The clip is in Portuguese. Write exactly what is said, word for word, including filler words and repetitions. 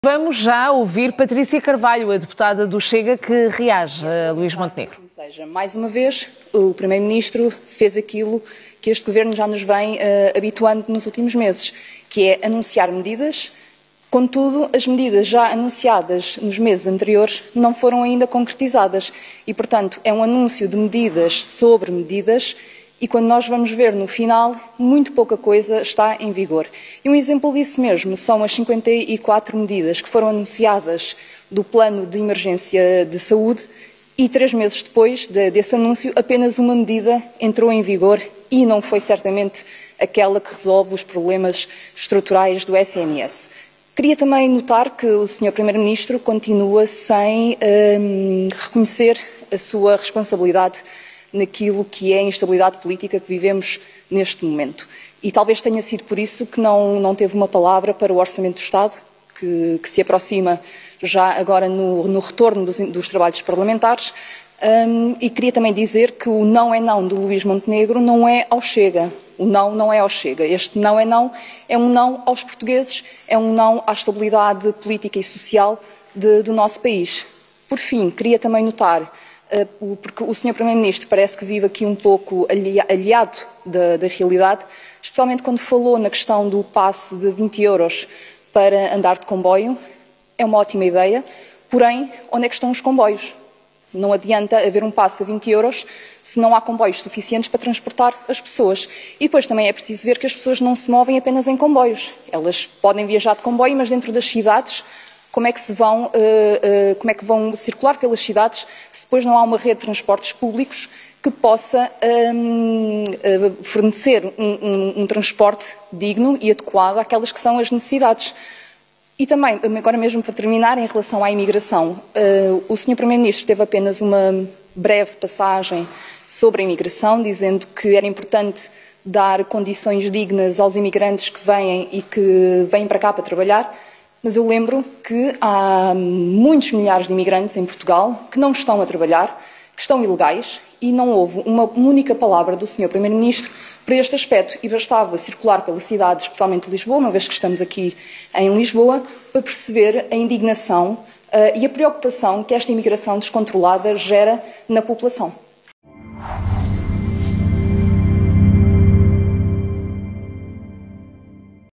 Vamos já ouvir Patrícia Carvalho, a deputada do Chega, que reage a Luís Montenegro. Assim seja, mais uma vez, o Primeiro-Ministro fez aquilo que este Governo já nos vem uh, habituando nos últimos meses, que é anunciar medidas. Contudo, as medidas já anunciadas nos meses anteriores não foram ainda concretizadas e, portanto, é um anúncio de medidas sobre medidas e quando nós vamos ver no final, muito pouca coisa está em vigor. E um exemplo disso mesmo são as cinquenta e quatro medidas que foram anunciadas do Plano de Emergência de Saúde e três meses depois de, desse anúncio, apenas uma medida entrou em vigor e não foi certamente aquela que resolve os problemas estruturais do S N S. Queria também notar que o senhor Primeiro-Ministro continua sem hum, reconhecer a sua responsabilidade naquilo que é a instabilidade política que vivemos neste momento. E talvez tenha sido por isso que não, não teve uma palavra para o Orçamento do Estado, que, que se aproxima já agora no, no retorno dos, dos trabalhos parlamentares. Um, e queria também dizer que o não é não de Luís Montenegro não é ao Chega. O não não é ao Chega. Este não é não é um não aos portugueses, é um não à estabilidade política e social de, do nosso país. Por fim, queria também notar, uh, porque o senhor Primeiro-Ministro parece que vive aqui um pouco aliado da, da realidade, especialmente quando falou na questão do passe de vinte euros para andar de comboio. É uma ótima ideia, porém, onde é que estão os comboios? Não adianta haver um passe a vinte euros se não há comboios suficientes para transportar as pessoas. E depois também é preciso ver que as pessoas não se movem apenas em comboios. Elas podem viajar de comboio, mas dentro das cidades, como é que se vão, uh, uh, como é que vão circular pelas cidades se depois não há uma rede de transportes públicos que possa um, uh, fornecer um, um, um transporte digno e adequado àquelas que são as necessidades. E também, agora mesmo para terminar, em relação à imigração, uh, o senhor Primeiro-Ministro teve apenas uma breve passagem sobre a imigração, dizendo que era importante dar condições dignas aos imigrantes que vêm e que vêm para cá para trabalhar, mas eu lembro que há muitos milhares de imigrantes em Portugal que não estão a trabalhar, que estão ilegais e não houve uma única palavra do senhor Primeiro-Ministro para este aspecto e bastava circular pela cidade, especialmente Lisboa, uma vez que estamos aqui em Lisboa, para perceber a indignação uh, e a preocupação que esta imigração descontrolada gera na população.